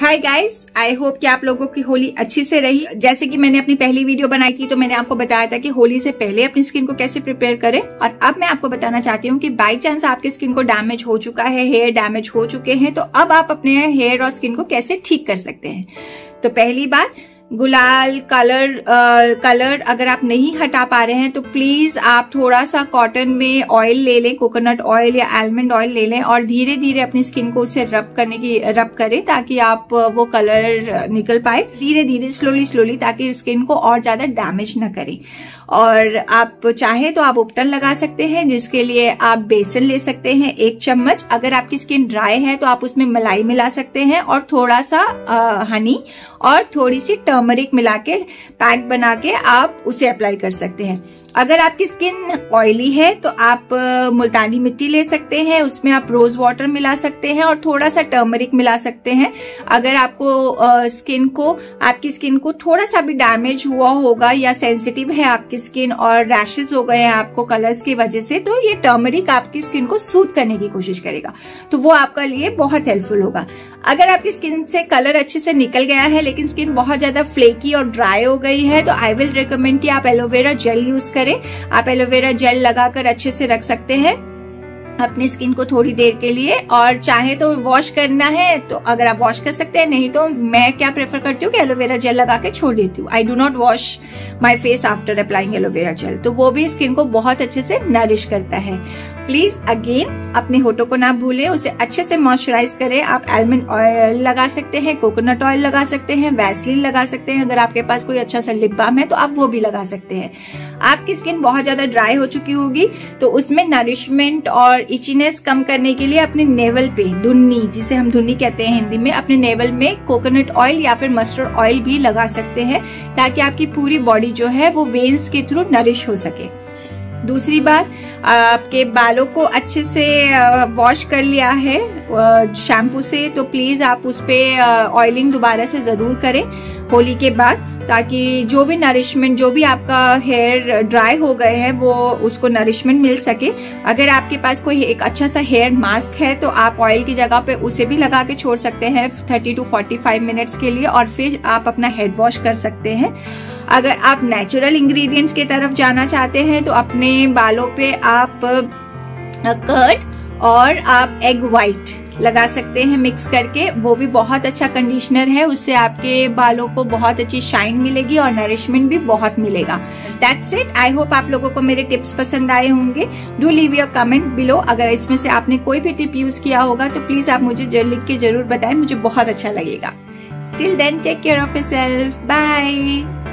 Hi guys, I hope कि आप लोगों की होली अच्छी से रही। जैसे कि मैंने अपनी पहली वीडियो बनाई थी तो मैंने आपको बताया था कि होली से पहले अपनी स्किन को कैसे प्रिपेयर करें, और अब मैं आपको बताना चाहती हूँ कि बाय चांस आपकी स्किन को डैमेज हो चुका है, हेयर डैमेज हो चुके हैं, तो अब आप अपने हेयर और स्किन को कैसे ठीक कर सकते हैं। तो पहली बात, गुलाल कलर अगर आप नहीं हटा पा रहे हैं तो प्लीज आप थोड़ा सा कॉटन में ऑयल ले लें, कोकोनट ऑयल या आलमंड ऑयल ले लें और धीरे धीरे अपनी स्किन को उससे रब करें ताकि आप वो कलर निकल पाए, धीरे धीरे स्लोली ताकि स्किन को और ज्यादा डैमेज न करें। और आप चाहे तो आप उपटन लगा सकते हैं, जिसके लिए आप बेसन ले सकते हैं 1 चम्मच। अगर आपकी स्किन ड्राई है तो आप उसमें मलाई मिला सकते हैं और थोड़ा सा हनी और थोड़ी सी टर्मरिक मिला के पैक बना के आप उसे अप्लाई कर सकते हैं। अगर आपकी स्किन ऑयली है तो आप मुल्तानी मिट्टी ले सकते हैं, उसमें आप रोज वाटर मिला सकते हैं और थोड़ा सा टर्मरिक मिला सकते हैं। अगर आपको आपकी स्किन को थोड़ा सा भी डैमेज हुआ होगा या सेंसिटिव है आपकी स्किन और रैशेज हो गए हैं आपको कलर्स की वजह से, तो ये टर्मरिक आपकी स्किन को सूट करने की कोशिश करेगा, तो वो आपका लिए बहुत हेल्पफुल होगा। अगर आपकी स्किन से कलर अच्छे से निकल गया है लेकिन स्किन बहुत ज्यादा फ्लेकी और ड्राई हो गई है तो आई विल रिकमेंड कि आप एलोवेरा जेल यूज करें। आप एलोवेरा जेल लगाकर अच्छे से रख सकते हैं अपनी स्किन को थोड़ी देर के लिए, और चाहे तो वॉश करना है तो अगर आप वॉश कर सकते हैं, नहीं तो मैं क्या प्रेफर करती हूँ कि एलोवेरा जेल लगा के छोड़ देती हूँ। I do not wash my face after applying aloe vera gel, तो वो भी स्किन को बहुत अच्छे से नरिश करता है। प्लीज अगेन अपने होठों को ना भूलें, उसे अच्छे से मॉइस्चराइज करें। आप आलमंड ऑयल लगा सकते हैं, कोकोनट ऑयल लगा सकते हैं, वैसलीन लगा सकते हैं, अगर आपके पास कोई अच्छा सा लिप बाम है तो आप वो भी लगा सकते हैं। आपकी स्किन बहुत ज्यादा ड्राई हो चुकी होगी तो उसमें नरिशमेंट और इचीनेस कम करने के लिए अपने नेवल पे धुन्नी, जिसे हम धुन्नी कहते हैं हिंदी में, अपने नेवल में कोकोनट ऑयल या फिर मस्टर्ड ऑयल भी लगा सकते हैं ताकि आपकी पूरी बॉडी जो है वो वेन्स के थ्रू नरिश हो सके। दूसरी बात, आपके बालों को अच्छे से वॉश कर लिया है शैम्पू से, तो प्लीज आप उस पे ऑयलिंग दोबारा से जरूर करें होली के बाद, ताकि जो भी नरिशमेंट, जो भी आपका हेयर ड्राई हो गए हैं वो उसको नरिशमेंट मिल सके। अगर आपके पास कोई एक अच्छा सा हेयर मास्क है तो आप ऑयल की जगह पे उसे भी लगा के छोड़ सकते हैं 30 to 45 मिनट्स के लिए, और फिर आप अपना हेड वॉश कर सकते हैं। अगर आप नेचुरल इंग्रेडिएंट्स की तरफ जाना चाहते हैं तो अपने बालों पे आप कर्ड और आप एग व्हाइट लगा सकते हैं मिक्स करके, वो भी बहुत अच्छा कंडीशनर है, उससे आपके बालों को बहुत अच्छी शाइन मिलेगी और नरिशमेंट भी बहुत मिलेगा। That's it. आई होप आप लोगों को मेरे टिप्स पसंद आए होंगे। Do leave your comment below, अगर इसमें से आपने कोई भी टिप यूज किया होगा तो प्लीज आप मुझे लिख के जरूर बताएं, मुझे बहुत अच्छा लगेगा। Till then take care of yourself, bye.